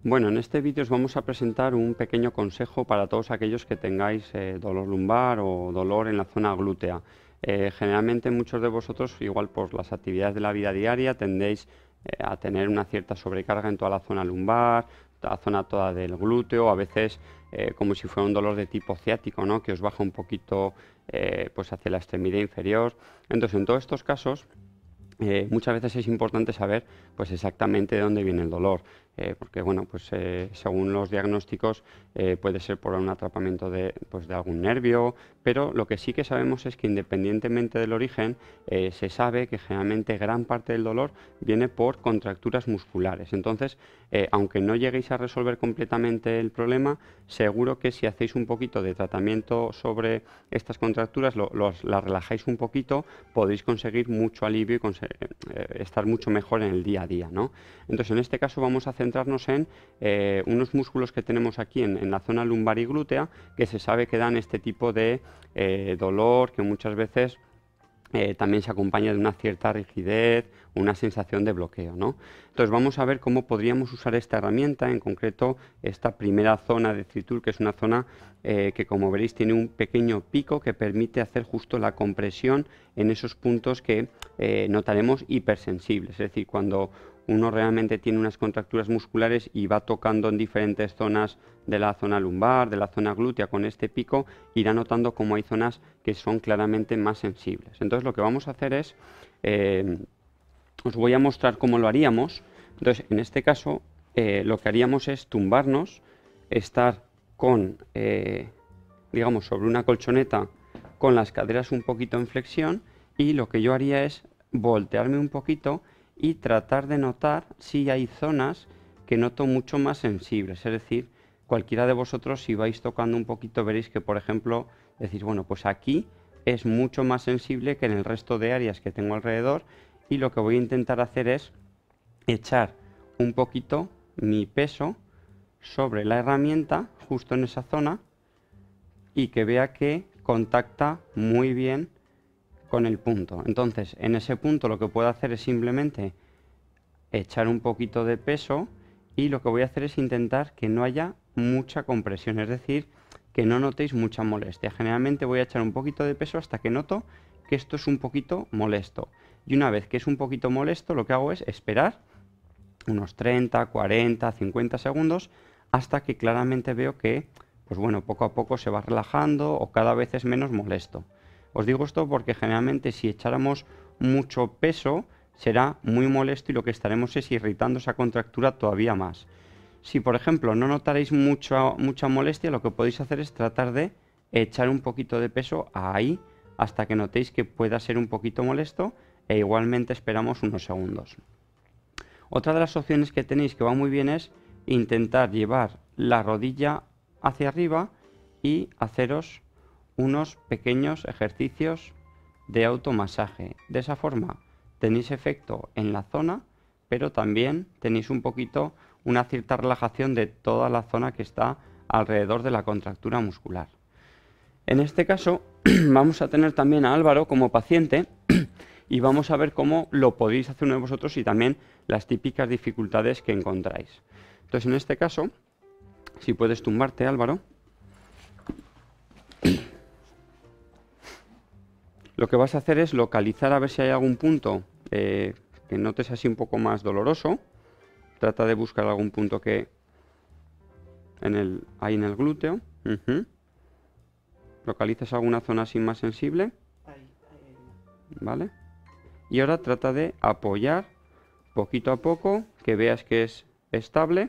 Bueno, en este vídeo os vamos a presentar un pequeño consejo para todos aquellos que tengáis dolor lumbar o dolor en la zona glútea. Generalmente muchos de vosotros, igual por las actividades de la vida diaria, tendéis a tener una cierta sobrecarga en toda la zona lumbar, la zona toda del glúteo, a veces como si fuera un dolor de tipo ciático, ¿no? Que os baja un poquito pues hacia la extremidad inferior. Entonces, en todos estos casos, muchas veces es importante saber pues exactamente de dónde viene el dolor, porque bueno, pues según los diagnósticos puede ser por un atrapamiento pues, de algún nervio, pero lo que sí que sabemos es que independientemente del origen, se sabe que generalmente gran parte del dolor viene por contracturas musculares. Entonces, aunque no lleguéis a resolver completamente el problema, seguro que si hacéis un poquito de tratamiento sobre estas contracturas, las relajáis un poquito, podéis conseguir mucho alivio y estar mucho mejor en el día a día, ¿no? Entonces, en este caso vamos a centrarnos en unos músculos que tenemos aquí en la zona lumbar y glútea, que se sabe que dan este tipo de dolor que muchas veces también se acompaña de una cierta rigidez, una sensación de bloqueo, ¿no? Entonces vamos a ver cómo podríamos usar esta herramienta, en concreto esta primera zona de tritur, que es una zona que, como veréis, tiene un pequeño pico que permite hacer justo la compresión en esos puntos que notaremos hipersensibles, es decir, cuando uno realmente tiene unas contracturas musculares y va tocando en diferentes zonas de la zona lumbar, de la zona glútea con este pico, irá notando cómo hay zonas que son claramente más sensibles. Entonces lo que vamos a hacer es, os voy a mostrar cómo lo haríamos. Entonces, en este caso, lo que haríamos es tumbarnos, estar con, digamos, sobre una colchoneta con las caderas un poquito en flexión, y lo que yo haría es voltearme un poquito y tratar de notar si hay zonas que noto mucho más sensibles. Es decir, cualquiera de vosotros, si vais tocando un poquito, veréis que, por ejemplo, decís, bueno, pues aquí es mucho más sensible que en el resto de áreas que tengo alrededor, y lo que voy a intentar hacer es echar un poquito mi peso sobre la herramienta justo en esa zona y que vea que contacta muy bien con el punto. Entonces, en ese punto lo que puedo hacer es simplemente echar un poquito de peso, y lo que voy a hacer es intentar que no haya mucha compresión, es decir, que no notéis mucha molestia. Generalmente voy a echar un poquito de peso hasta que noto que esto es un poquito molesto. Y una vez que es un poquito molesto, lo que hago es esperar unos 30, 40, 50 segundos hasta que claramente veo que, pues bueno, poco a poco se va relajando o cada vez es menos molesto. Os digo esto porque generalmente si echáramos mucho peso será muy molesto y lo que estaremos es irritando esa contractura todavía más. Si por ejemplo no notaréis mucha molestia, lo que podéis hacer es tratar de echar un poquito de peso ahí hasta que notéis que pueda ser un poquito molesto, e igualmente esperamos unos segundos. Otra de las opciones que tenéis que va muy bien es intentar llevar la rodilla hacia arriba y haceros unos pequeños ejercicios de automasaje. De esa forma tenéis efecto en la zona, pero también tenéis un poquito una cierta relajación de toda la zona que está alrededor de la contractura muscular. En este caso vamos a tener también a Álvaro como paciente y vamos a ver cómo lo podéis hacer uno de vosotros y también las típicas dificultades que encontráis. Entonces, en este caso, si puedes tumbarte, Álvaro, lo que vas a hacer es localizar a ver si hay algún punto que notes así un poco más doloroso. Trata de buscar algún punto que ahí en el glúteo. ¿Localizas alguna zona así más sensible? Ahí, ¿Vale? Y ahora trata de apoyar poquito a poco, que veas que es estable,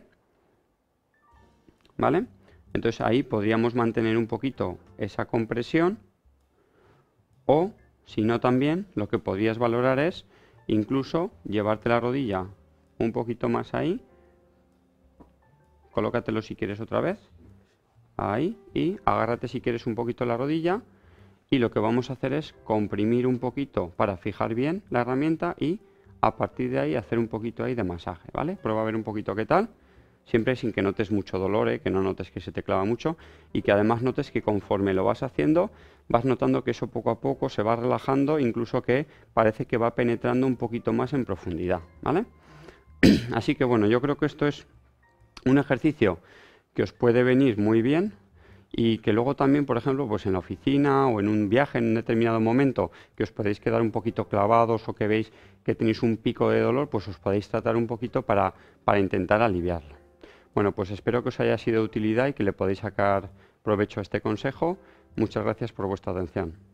¿vale? Entonces ahí podríamos mantener un poquito esa compresión, o si no, también lo que podrías valorar es incluso llevarte la rodilla un poquito más ahí, colócatelo si quieres otra vez, ahí, y agárrate si quieres un poquito la rodilla, y lo que vamos a hacer es comprimir un poquito para fijar bien la herramienta y a partir de ahí hacer un poquito ahí de masaje, ¿vale? Prueba a ver un poquito qué tal, siempre sin que notes mucho dolor, que no notes que se te clava mucho, y que además notes que conforme lo vas haciendo vas notando que eso poco a poco se va relajando, incluso que parece que va penetrando un poquito más en profundidad, ¿vale? Así que bueno, yo creo que esto es Un ejercicio que os puede venir muy bien y que luego también, por ejemplo, pues en la oficina o en un viaje en un determinado momento que os podéis quedar un poquito clavados o que veis que tenéis un pico de dolor, pues os podéis tratar un poquito para intentar aliviarlo. Bueno, pues espero que os haya sido de utilidad y que le podáis sacar provecho a este consejo. Muchas gracias por vuestra atención.